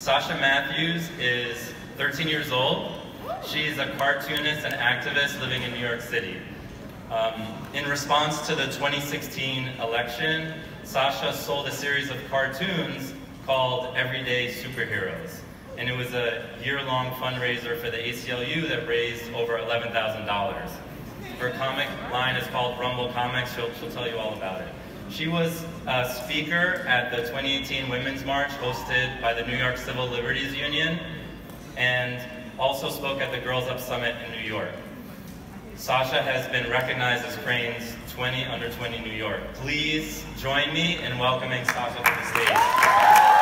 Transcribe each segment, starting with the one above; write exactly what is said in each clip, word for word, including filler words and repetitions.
Sasha Matthews is thirteen years old. She's a cartoonist and activist living in New York City. Um, in response to the twenty sixteen election, Sasha sold a series of cartoons called Everyday Superheroes. And it was a year-long fundraiser for the A C L U that raised over eleven thousand dollars. Her comic line is called Rumble Comics. She'll, she'll tell you all about it. She was a speaker at the twenty eighteen Women's March hosted by the New York Civil Liberties Union, and also spoke at the Girls Up Summit in New York. Sasha has been recognized as Crane's twenty under twenty New York. Please join me in welcoming Sasha to the stage.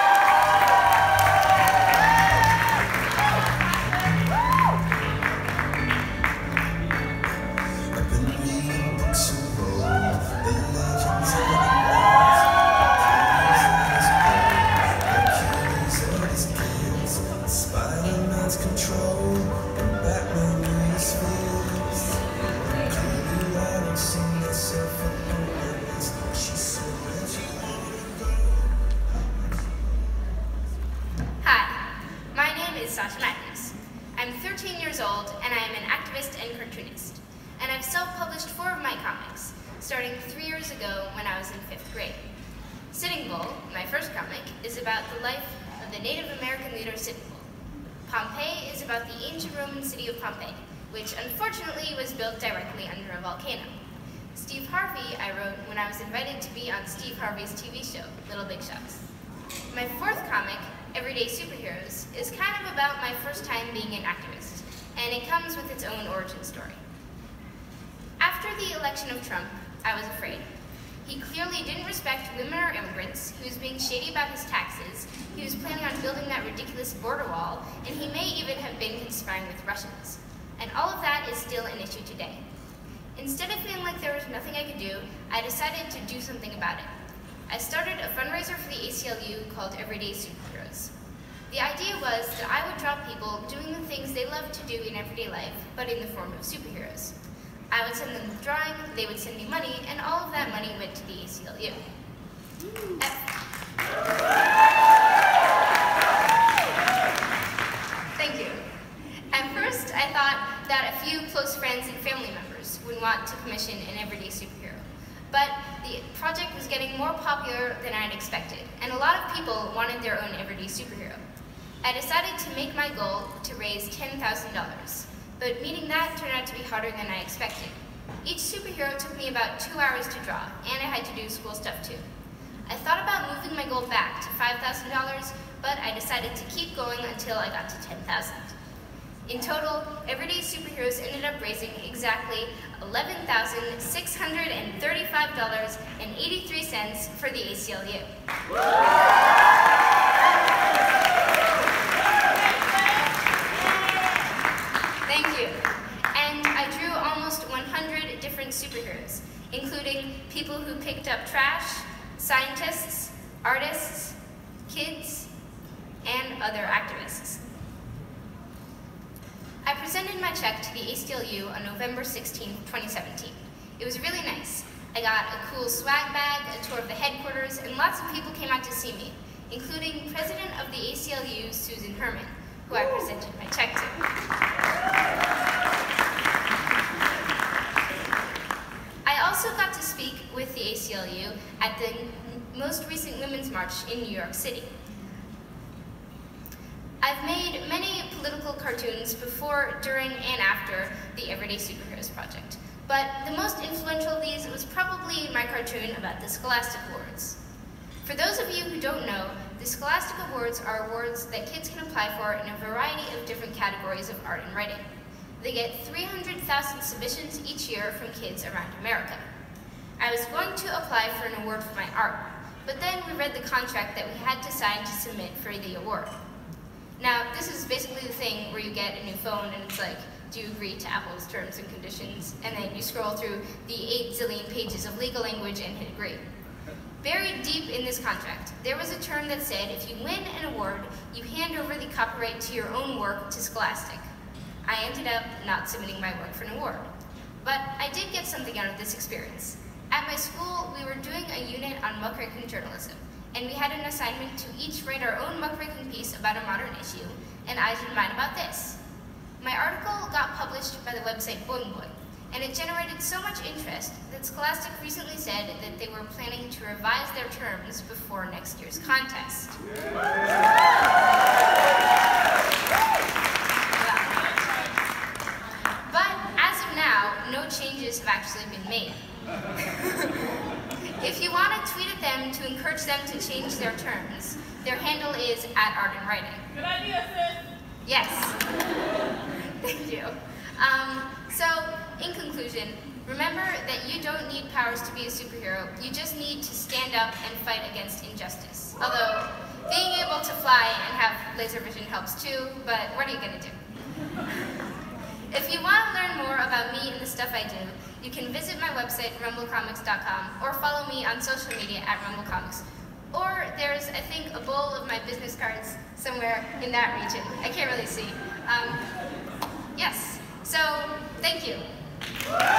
Sasha Matthews. I'm thirteen years old and I am an activist and cartoonist. And I've self-published four of my comics, starting three years ago when I was in fifth grade. Sitting Bull, my first comic, is about the life of the Native American leader Sitting Bull. Pompeii is about the ancient Roman city of Pompeii, which unfortunately was built directly under a volcano. Steve Harvey I wrote when I was invited to be on Steve Harvey's T V show, Little Big Shots. My fourth comic, Everyday Superheroes, is kind of about my first time being an activist, and it comes with its own origin story. After the election of Trump, I was afraid. He clearly didn't respect women or immigrants, he was being shady about his taxes, he was planning on building that ridiculous border wall, and he may even have been conspiring with Russians. And all of that is still an issue today. Instead of feeling like there was nothing I could do, I decided to do something about it. I started a fundraiser for the A C L U called Everyday Superheroes. The idea was that I would draw people doing the things they love to do in everyday life, but in the form of superheroes. I would send them the drawing, they would send me money, and all of that money went to the A C L U. At Thank you. At first, I thought that a few close friends and family members would want to commission an everyday superhero. But the project was getting more popular than I had expected, and a lot of people wanted their own everyday superhero. I decided to make my goal to raise ten thousand dollars, but meeting that turned out to be harder than I expected. Each superhero took me about two hours to draw, and I had to do school stuff too. I thought about moving my goal back to five thousand dollars, but I decided to keep going until I got to ten thousand dollars. In total, Everyday Superheroes ended up raising exactly eleven thousand six hundred thirty-five dollars and eighty-three cents for the A C L U. Thank you. And I drew almost one hundred different superheroes, including people who picked up trash, scientists, artists, kids, and other activists. I presented my check to the A C L U on November sixteenth, twenty seventeen. It was really nice. I got a cool swag bag, a tour of the headquarters, and lots of people came out to see me, including President of the A C L U, Susan Herman, who I presented my check to. I also got to speak with the A C L U at the most recent Women's March in New York City. I've made many political cartoons before, during, and after the Everyday Superheroes project, but the most influential of these was probably my cartoon about the Scholastic Awards. For those of you who don't know, the Scholastic Awards are awards that kids can apply for in a variety of different categories of art and writing. They get three hundred thousand submissions each year from kids around America. I was going to apply for an award for my art, but then we read the contract that we had to sign to submit for the award. Now, this is basically the thing where you get a new phone and it's like, do you agree to Apple's terms and conditions? And then you scroll through the eight zillion pages of legal language and hit agree. Buried deep in this contract, there was a term that said if you win an award, you hand over the copyright to your own work to Scholastic. I ended up not submitting my work for an award. But I did get something out of this experience. At my school, we were doing a unit on muckraking journalism, and we had an assignment to each write our own muckraking piece about a modern issue, and I did mine about this. My article got published by the website Boing Boing, and it generated so much interest that Scholastic recently said that they were planning to revise their terms before next year's contest. But as of now, no changes have actually been made. If you want to tweet at them to encourage them to change their terms, their handle is at Art and Writing. Good idea, sis. Yes. Thank you. Um, so, in conclusion, remember that you don't need powers to be a superhero. You just need to stand up and fight against injustice. Although, being able to fly and have laser vision helps too, but what are you going to do? If you want to learn more about me and the stuff I do, you can visit my website, rumble comics dot com, or follow me on social media at rumblecomics. Or there's, I think, a bowl of my business cards somewhere in that region. I can't really see. Um, yes. So, thank you.